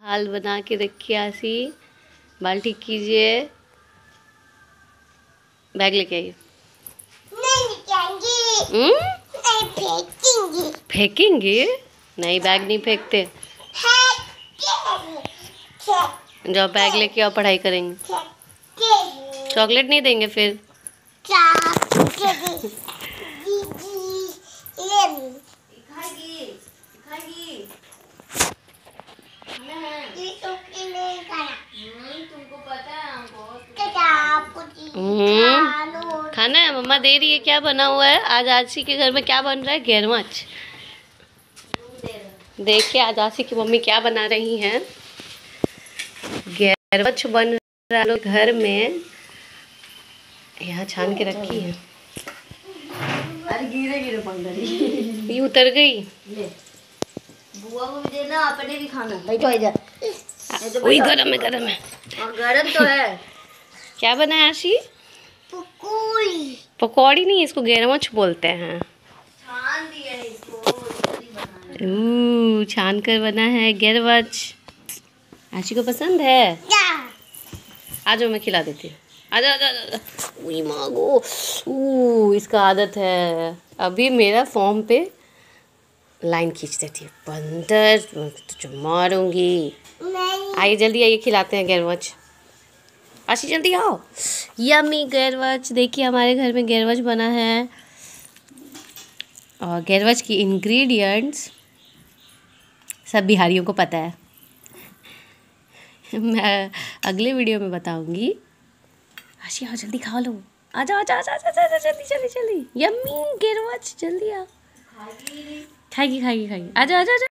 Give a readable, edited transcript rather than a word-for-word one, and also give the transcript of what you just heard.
हाल बना के रखिए आशी। बाल ठीक कीजिए। बैग लेके आइए। नहीं फेंकेंगे। फेंकेंगे? नहीं, बैग नहीं फेंकते। जाओ बैग लेके आओ, पढ़ाई करेंगे। चॉकलेट नहीं देंगे फिर। तुमको पता है खाना है, मम्मा दे रही है। क्या बना हुआ है आज आशी के घर में? क्या बन रहा है? घेरमच। देखिए आज आशी की मम्मी क्या बना रही हैं। घेरमच बन रहा है घर में। यहाँ छान के रखी है। अरे गिरे गिरे बन रही। ये उतर गई। बुआ को भी देना, अपने भी खाना। बैठो इधर। वही गरम है, गरम है। गरम तो है। क्या बना है आशी? पकौड़ी। पकौड़ी नहीं, इसको घेरमच बोलते हैं। छान दिया है इसको। छान कर बना है घेरमच। आशी को पसंद है। आ जाओ, मैं खिला देती हूँ। आजा आजा आजा। उई मांगो। इसका आदत है। अभी मेरा फॉर्म पे लाइन खींच देती है। बंदर तुझे मारूंगी। आइए जल्दी आइए, खिलाते हैं घेरमच। आशी जल्दी आओ। यम्मी घेरमच। देखिए हमारे घर में घेरमच बना है। और घेरमच की इंग्रेडिएंट्स सब बिहारियों को पता है। मैं अगले वीडियो में बताऊंगी। आशी आओ, जल्दी खा लो। आजा आजा आजा आजा, जल्दी जल्दी जल्दी। यम्मी घेरमच, जल्दी आओ। खाएगी खाएगी खाएगी। आजा आजा आजा।